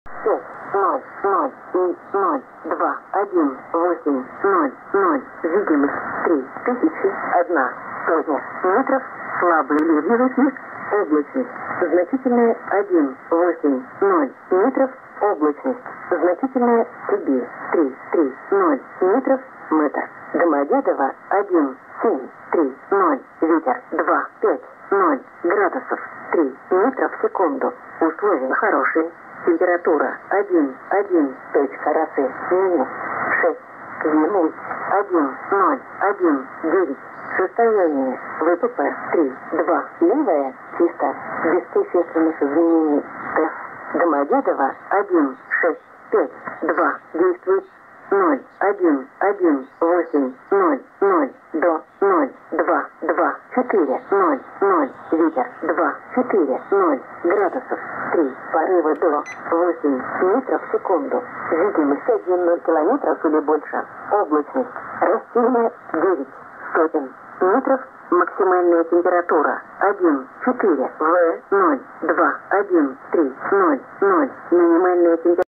5, 0, 0 и 0, 2, 1, 8, 0, 0. Видимость 3001 сотня метров. Слабый ливневый снег. Облачность. Значительная 1, 8, 0 метров. Облачность. Значительная Сибирь 3, 3, 0 метров. Метр. Домодедово 1, 7, 3, 0. Ветер 2, 5, 0 градусов 3 метра в секунду. Условия хорошие. Температура 1, 1, точка росы минус 6, минус 1, 0, 1, 9. Состояние ВПП 3, 2, левая, чисто, без существенных изменений. Тест. Домодедово 1, 6, 5, 2, действует 0, 1, 1, 8, 0, 0, до 0, 2, 2, 4, 0, 0, ветер 2, 4, 0 градусов 3, порывы до 8 метров в секунду, видимость 1 километров или больше, облачность растения 9 сотен метров, максимальная температура 1, 4, В, 0, 2, 1, 3, 0, 0, минимальная температура